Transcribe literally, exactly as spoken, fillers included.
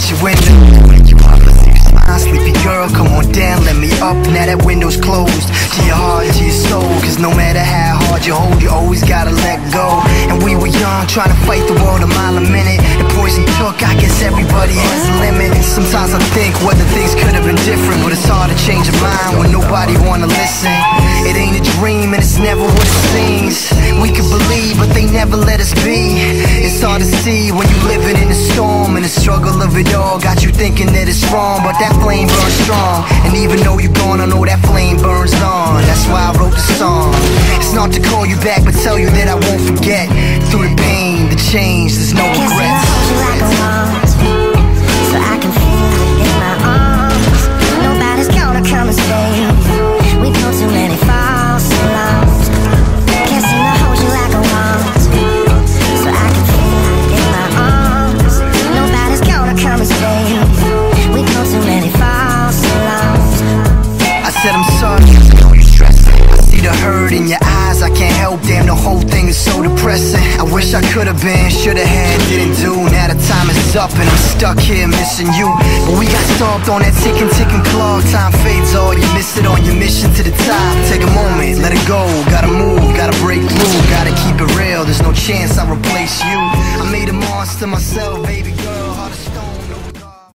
at your window. You smile, sleepy girl, come on down, let me up. Now that window's closed to your heart, to your soul. Cause no matter how hard you hold, you always gotta let go. And we were young, trying to fight the world a mile a minute. The poison took, I guess everybody has a limit. And sometimes I think whether things could have been different, but it's hard to change your mind when nobody wanna listen. It ain't a dream and it's never what it seems. We could believe, but they never let us be. It's hard to see when you living in the storm, and the struggle of it all got you thinking that it's wrong. But that flame burns strong, and even though you're gone, I know that flame burns on. That's why I wrote the song. It's not to call you back, but tell you that I won't forget. Through the pain, the change, there's no regrets. So I can feel it in my arms. Nobody's gonna come and save you. We've known too many false alarms. Can't seem to hold you like I want to. So I can feel it in my arms. Nobody's gonna come and save you. We've known too many false alarms. I said I'm sorry, I know you're stressing. I see the hurt in your eyes, I can't help. Damn, the whole thing is so depressing. I wish I could've been, should've had, didn't do. Now the time is up and I'm stuck here missing you. But we got stopped on that ticking, ticking clock. Time fades all, you missed it on your mission to the top. Take a moment, let it go, gotta move, gotta break through. Gotta keep it real, there's no chance I'll replace you. I made a monster myself, baby.